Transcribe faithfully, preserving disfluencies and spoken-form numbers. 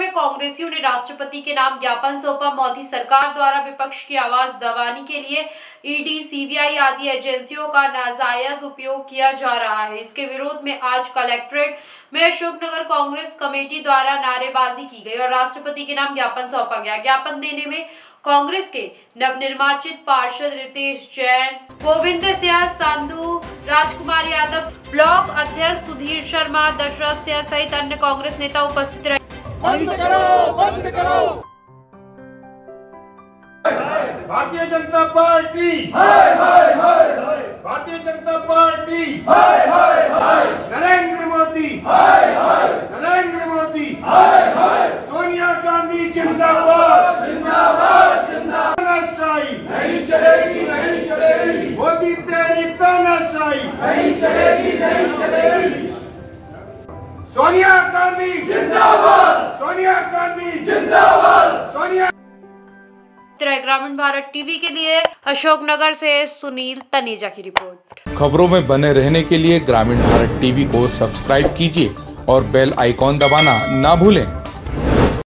में कांग्रेसियों ने राष्ट्रपति के नाम ज्ञापन सौंपा। मोदी सरकार द्वारा विपक्ष की आवाज दबाने के लिए ईडी, सीबीआई आदि एजेंसियों का नाजायज उपयोग किया जा रहा है। इसके विरोध में आज कलेक्ट्रेट में अशोकनगर कांग्रेस कमेटी द्वारा नारेबाजी की गई और राष्ट्रपति के नाम ज्ञापन सौंपा गया। ज्ञापन देने में कांग्रेस के नवनिर्वाचित पार्षद रितेश जैन, गोविंद सिंह संधू, राजकुमार यादव, ब्लॉक अध्यक्ष सुधीर शर्मा, दशरथ सिंह सहित अन्य कांग्रेस नेता उपस्थित रहे। बंद करो, बंद करो। भारतीय जनता पार्टी, हाय हाय हाय हाय। भारतीय जनता पार्टी, हाय हाय हाय। नरेंद्र मोदी, हाय हाय। नरेंद्र मोदी, हाय हाय। सोनिया गांधी जिंदाबाद, जिंदाबाद, जिंदाबाद। तानाशाही नहीं चलेगी, नहीं चलेगी। मोदी तेरी तानाशाही नहीं चलेगी, नहीं चलेगी। सोनिया गांधी जिंदाबाद, सोनिया गांधी जिंदाबाद, सोनिया। ग्रामीण भारत टीवी के लिए अशोकनगर से सुनील तनेजा की रिपोर्ट। खबरों में बने रहने के लिए ग्रामीण भारत टीवी को सब्सक्राइब कीजिए और बेल आइकॉन दबाना ना भूलें।